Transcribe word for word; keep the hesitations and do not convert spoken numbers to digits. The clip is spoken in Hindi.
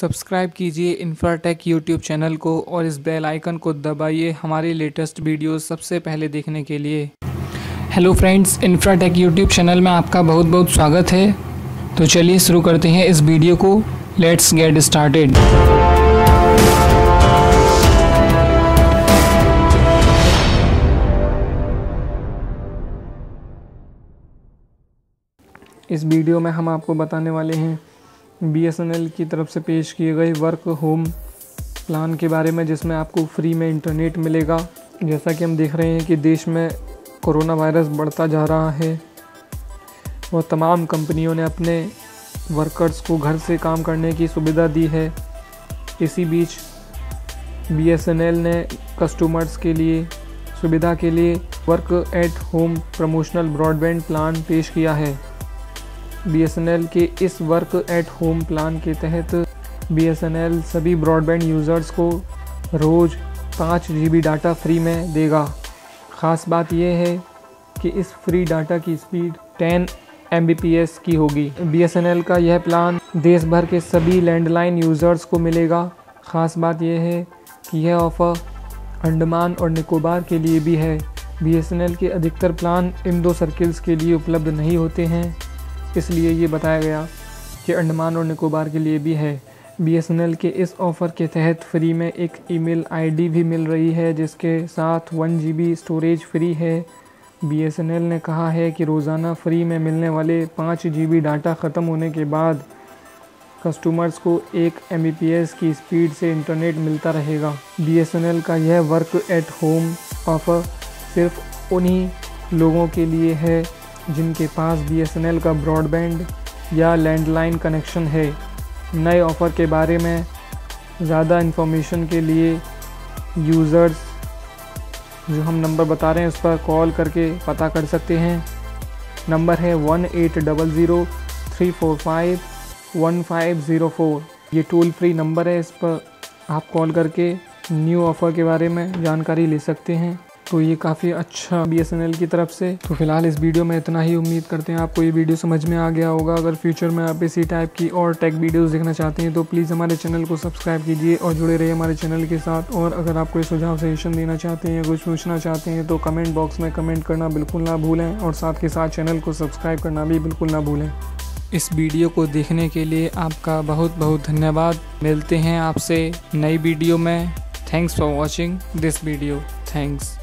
सब्सक्राइब कीजिए इंफ्राटेक यूट्यूब चैनल को और इस बेल आइकन को दबाइए हमारी लेटेस्ट वीडियोस सबसे पहले देखने के लिए। Hello friends, Infratech YouTube channel में आपका बहुत बहुत स्वागत है। तो चलिए शुरू करते हैं इस वीडियो को। Let's get started. इस वीडियो में हम आपको बताने वाले हैं बी एस एन एल की तरफ से पेश किए गए वर्क होम प्लान के बारे में, जिसमें आपको फ्री में इंटरनेट मिलेगा। जैसा कि हम देख रहे हैं कि देश में कोरोना वायरस बढ़ता जा रहा है और तमाम कंपनियों ने अपने वर्कर्स को घर से काम करने की सुविधा दी है। इसी बीच बी एस एन एल ने कस्टमर्स के लिए सुविधा के लिए work at home promotional broadband plan पेश किया है। बी एस एन एल के इस वर्क एट होम प्लान के तहत बी एस एन एल सभी ब्रॉडबैंड यूज़र्स को रोज़ पाँच जी बी डाटा फ्री में देगा। ख़ास बात यह है कि इस फ्री डाटा की speed ten M B P S की होगी। बी एस एन एल का यह प्लान देश भर के सभी लैंडलाइन यूज़र्स को मिलेगा। ख़ास बात यह है कि यह ऑफ़र अंडमान और निकोबार के लिए भी है। बी एस एन एल के अधिकतर प्लान इन दो सर्किल्स के लिए उपलब्ध नहीं होते हैं, इसलिए ये बताया गया कि अंडमान और निकोबार के लिए भी है। बी एस एन एल के इस ऑफ़र के तहत फ्री में एक ईमेल आईडी भी मिल रही है, जिसके साथ one G B storage free है। बी एस एन एल ने कहा है कि रोज़ाना फ्री में मिलने वाले पाँच जी बी डाटा ख़त्म होने के बाद कस्टमर्स को एक एम बी पी एस की स्पीड से इंटरनेट मिलता रहेगा। बी एस एन एल का यह वर्क एट होम ऑफ़र सिर्फ उन्हीं लोगों के लिए है जिनके पास बी एस एन एल का ब्रॉडबैंड या लैंडलाइन कनेक्शन है। नए ऑफ़र के बारे में ज़्यादा इन्फॉर्मेशन के लिए यूज़र्स जो हम नंबर बता रहे हैं उस पर कॉल करके पता कर सकते हैं। नंबर है one eight double zero three four five one five zero four. ये टोल फ्री नंबर है, इस पर आप कॉल करके न्यू ऑफ़र के बारे में जानकारी ले सकते हैं। तो ये काफ़ी अच्छा बी एस एन एल की तरफ से। तो फिलहाल इस वीडियो में इतना ही। उम्मीद करते हैं आपको ये वीडियो समझ में आ गया होगा। अगर फ्यूचर में आप इसी टाइप की और टेक वीडियोस देखना चाहते हैं तो प्लीज़ हमारे चैनल को सब्सक्राइब कीजिए और जुड़े रहिए हमारे चैनल के साथ। और अगर आप कोई सुझाव सजेशन देना चाहते हैं या कुछ पूछना चाहते हैं तो कमेंट बॉक्स में कमेंट करना बिल्कुल ना भूलें और साथ के साथ चैनल को सब्सक्राइब करना भी बिल्कुल ना भूलें। इस वीडियो को देखने के लिए आपका बहुत बहुत धन्यवाद। मिलते हैं आपसे नई वीडियो में। Thanks for watching this video. Thanks.